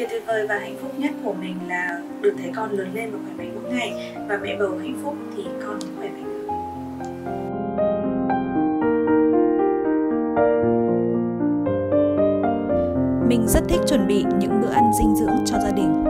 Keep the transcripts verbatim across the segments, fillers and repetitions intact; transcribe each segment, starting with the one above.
Điều tuyệt vời và hạnh phúc nhất của mình là được thấy con lớn lên và khỏe mạnh mỗi ngày, và mẹ bầu hạnh phúc thì con cũng khỏe mạnh. Mình rất thích chuẩn bị những bữa ăn dinh dưỡng cho gia đình.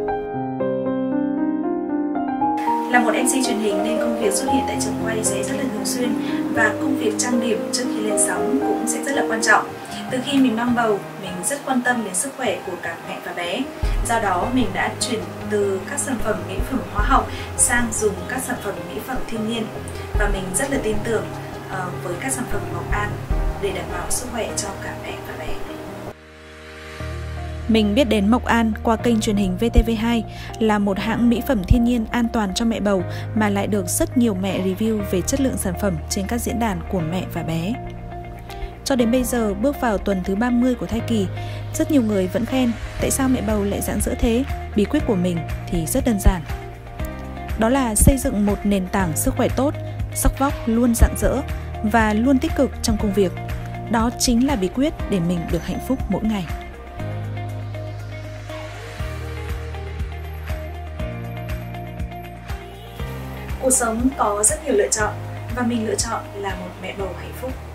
Là một em xê truyền hình nên công việc xuất hiện tại trường quay sẽ rất là thường xuyên, và công việc trang điểm trước khi lên sóng cũng sẽ rất là quan trọng. Từ khi mình mang bầu, mình rất quan tâm đến sức khỏe của cả mẹ và bé. Do đó mình đã chuyển từ các sản phẩm mỹ phẩm hóa học sang dùng các sản phẩm mỹ phẩm thiên nhiên, và mình rất là tin tưởng uh, với các sản phẩm Mộc An để đảm bảo sức khỏe cho cả mẹ và bé. Mình biết đến Mộc An qua kênh truyền hình vê tê vê hai là một hãng mỹ phẩm thiên nhiên an toàn cho mẹ bầu, mà lại được rất nhiều mẹ review về chất lượng sản phẩm trên các diễn đàn của mẹ và bé. Cho đến bây giờ, bước vào tuần thứ ba mươi của thai kỳ, rất nhiều người vẫn khen tại sao mẹ bầu lại rạng rỡ thế. Bí quyết của mình thì rất đơn giản. Đó là xây dựng một nền tảng sức khỏe tốt, sắc vóc luôn rạng rỡ và luôn tích cực trong công việc. Đó chính là bí quyết để mình được hạnh phúc mỗi ngày. Cuộc sống có rất nhiều lựa chọn, và mình lựa chọn là một mẹ bầu hạnh phúc.